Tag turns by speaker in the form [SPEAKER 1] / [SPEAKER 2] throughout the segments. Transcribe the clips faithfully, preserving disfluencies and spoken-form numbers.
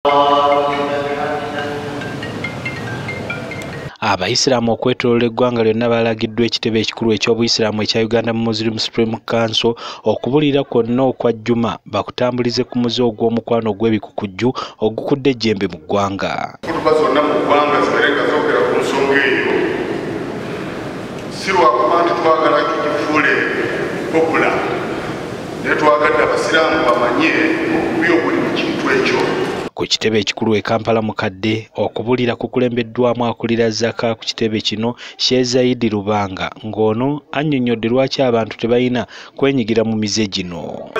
[SPEAKER 1] Abayisiraamu okwetooloola eggwanga lyonna baalagiddwa ekitebe ekikulu eky'obuyisiraamu ekya Uganda Muslim Supreme Council okubuulira kwonna okwa Juma bakutambulize ku muze ogw'omukwano gw'ebikukujju ogukudde ejjembe mu ggwanga.
[SPEAKER 2] Kutuba zonna mu ggwanga ziberenga zoogera ku nsonga eyo si lwakuba nti twagala tugifuule popula naye twagadde abasiraamu bamanye obubi obuli mu kintu ekyo.
[SPEAKER 1] Ku kitebe ekikulu e Kampala mukadde okubuulira kukulembeddwamu akulira zaka ku kitebe kino Sheikh Zaidi Lubanga ng'ono annyonnyodde lwaki abantu tebalina kwenyigira mu mize gino.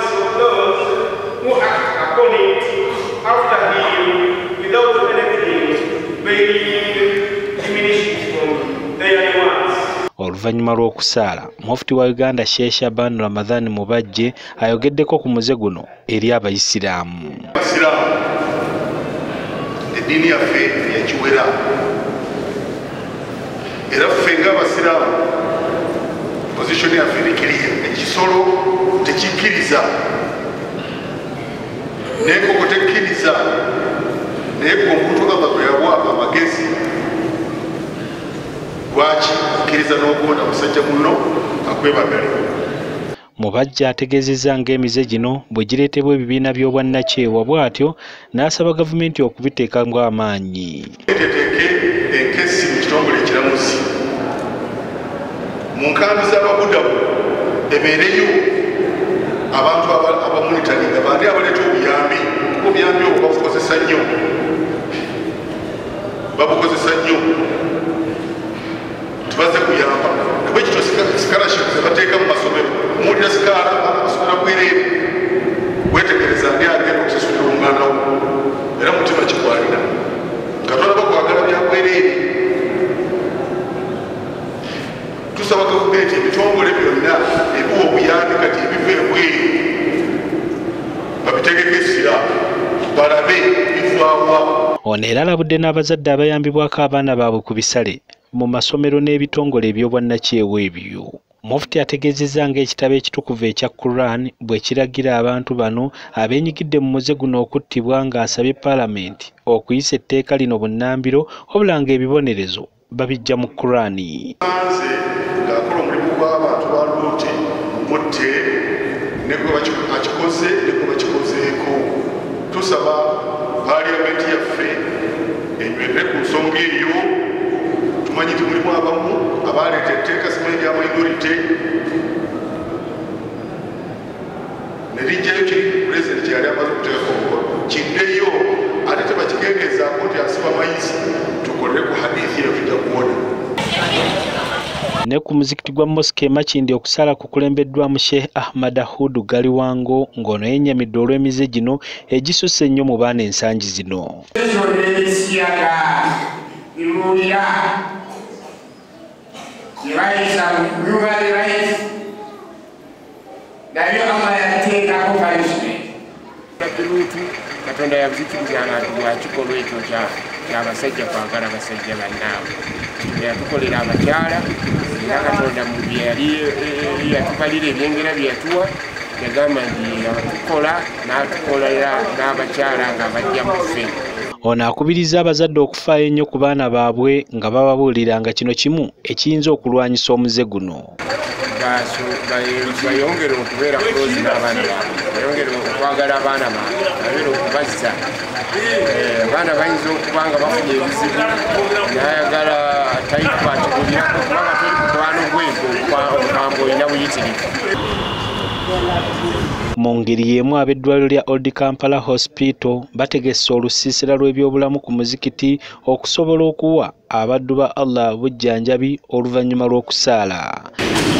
[SPEAKER 1] Oluvannyuma lw'okusaala Mufti wa Uganda Sheikh Shaban Ramadhan Mubajje ayogeddeko ku muze guno eri abayisiraamu.
[SPEAKER 2] Eddiini yaffe yakiwera era ffe ng'abasiraamu pozishoni yaffe erikiriya ekisolo tekikkiriza n'enkoko tekkiriza naye gwe omuntu aba gwe yawa amagezi lwaki akkiriza n'ogonda musajja munno akwebagale.
[SPEAKER 1] Mubajja ategeezezza ng'emize gino bwe gireetebwa ebibiina by'obwannakyewa bw'atyo n'asaba gavumenti okubiteekamu amaanyi.
[SPEAKER 2] Teteeke enkesi mu kitongole ekiramuzi mu nkambi z'ababudamu ebeereyo abantu abamonitaringa bandi abaleeta obuyambi obuyambi obwo babukozesa nnyo babukozesa nnyo tubaze kuyamba bwe kityo scholarship ze bateeka mu masomero muwulira sikaala amasomero bwereere wetegereza ndi agenda okusasulira omwana wo era mutima kikwalira katonda bakwagala byabwereere. Tusaba gavumenti ebitongole byonna ebiwa obuyambi kati ebiva ebweru babitegeko essira balabe bivaawa.
[SPEAKER 1] Ono era alabudde n'abazadde abayambibwako abaana baabwe ku bisale mu masomero n'ebitongole eby'obwannakyewa ebyo. Mufti ategeezezza ng'ekitabo ekitukuvu ekya Quran bwe kiragira abantu bano abeenyigidde mu muze guno okuttibwa ng'asabye Paalamenti okuyisa etteeka lino bunnambiro wabula ng'ebibonerezo babijja mu Qurani.
[SPEAKER 2] Nze ng'akola omulimu gw'abantu ba Luuti mutte ne gwe akikoze ne gwe bakikozeeko. Tusaba Paalamenti yaffe enywere ku nsonga eyo. Tumanyi nti mulimu abamu abaleeta etteeka simanyi lya minority ne lijjayo kiri pulezidenti kyeyali amaze okuteekako omukono kiddeyo ate tebakigendeezaako nti asiba mayisi tukolere ku hadithi eyo tujja kuwona. Ne ku muzikiti gwa Mosque Makindi okusaala kukulembeddwamu Sheikh Ahmad Ahudu Galiwango ng'ono yennyamidde olw'emize gino egisusse ennyo mu baana ensangi zino.
[SPEAKER 3] Katonda yabuzikiriza abantu bwakikolwa ekyo kyabasajja kwagala basajja bannaabwe yatukolera abakyala era Katonda mu bye yali yatukalira ebyengera bye yatuwa yagamba nti abatukola n'atukolera n'abakyala nga bajja mu ffe.
[SPEAKER 1] Ono akubiriza abazadde okufaayo ennyo ku baana baabwe nga bababuulira nga kino kimu ekiyinza okulwanyisa omuze guno.
[SPEAKER 3] Bayongere okubeera close n'abaana baabwe, bayongere okwagala abaana baabwe, bayongere okubazza. Abaana bayinza okuba nga bafunye ebizibu n'ayagala tayikwatibulirako kubanga teri mukwano gweko omukambo olina buyitirivu.
[SPEAKER 1] Mu ngeri y'emu ab'eddwaliro lya Old Kampala Hospital bategese olusiisira lw'ebyobulamu ku muzikiti okusobola okuwa abaddu ba Allah bujjanjabi oluvannyuma lw'okusaala.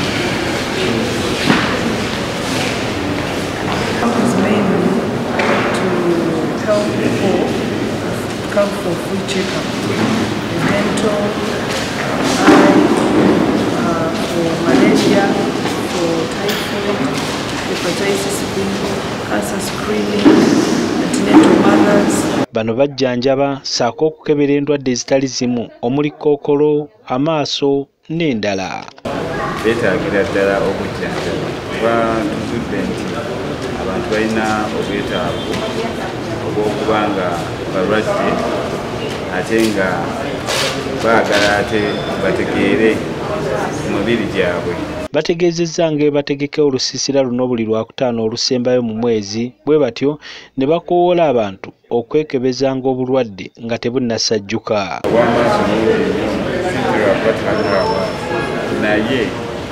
[SPEAKER 1] Bano bajjanjaba saako okukebera endwadde ezitali zimu omuli kkookolo, amaaso n'endala.
[SPEAKER 4] Beetaagira ddala obujjanjabi kuba tuzudde nti abantu balina obwetaavu okuba nga balwadde ate nga baagala ate bategeere ku mibiri gyabwe.
[SPEAKER 1] Bategeezezza ng'ebategeka olusiisira luno buli lwakutaano olusembayo mu mwezi, bwe batyo ne bakoowoola abantu okwekebezanga obulwadde nga tebunnasajjuka.
[SPEAKER 4] Obw'amaaso mungi sinzirwa kubatangawa naye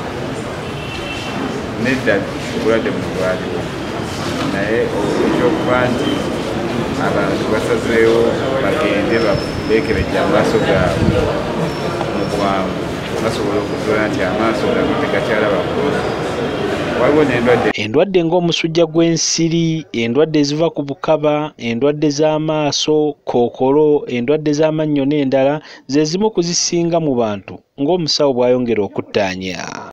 [SPEAKER 4] nedda obulwadde buno bwaliwo, naye ekyokuba nti abantu basazeewo bagende beekebejja amaaso gaabwe mu bwangu basobola okuzuula nti amaaso gaabwe tegakyalaba bulungi. Waliwo n'endwadde
[SPEAKER 1] endwadde ng'omusujja gw'ensiri, endwadde eziva ku bukaba, endwadde z'amaaso, kookolo, endwadde z'amannyo n'endala ze zimu ku zisinga mu bantu ng'omusawo bw'ayongera okuttaanya.